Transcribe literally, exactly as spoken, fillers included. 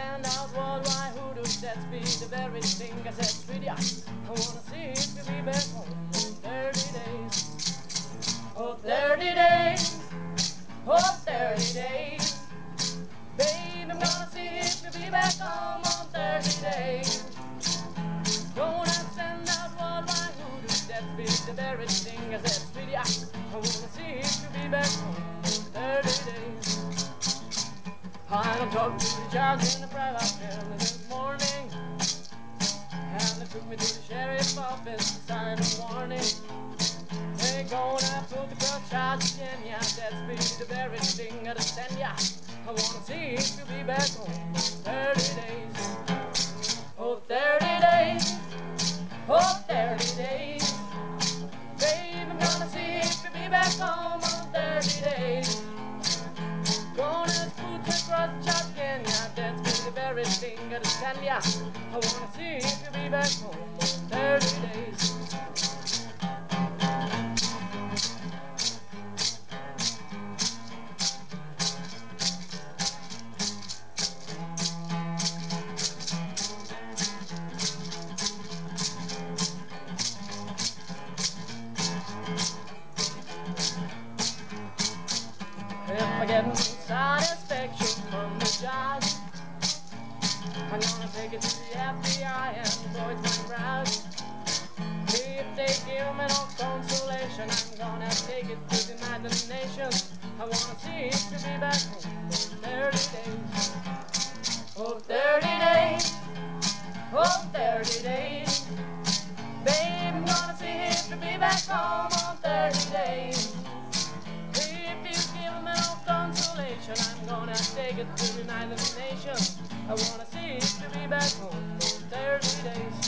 send out worldwide hoodoo sets be the very thing I said, sweetie, I wanna see if you be back home in thirty days. Oh, thirty days. Oh, thirty days. Babe, I'm gonna see if you be back home on thirty days. Gonna send out worldwide hoodoo sets be the very thing I said, sweetie, I wanna see if you be back home in thirty days. I don't talk to the judge in the private jail this morning, and they took me to the sheriff's office to sign a warning. They gonna put the girl charge again, yeah, that's be the very thing I'd send ya. I wanna see if you be back home in thirty days. Oh, thirty days. Oh, thirty days. Babe, I'm gonna see if you be back home on thirty days. Gonna put the cross charge again, yeah, that's be the very thing I'd send ya. I wanna see if you be back home on thirty days. If I get no satisfaction from the judge, I'm gonna take it to the F B I and the boys my browse. If they give me no consolation, I'm gonna take it to the United Nations. I wanna see if you be back home in thirty days. Oh, thirty days. Oh, thirty days. Babe, I'm gonna see if you be back home on thirty days. If you give me no consolation, I'm gonna take it to the United Nations. I wanna see if you be back home in thirty days.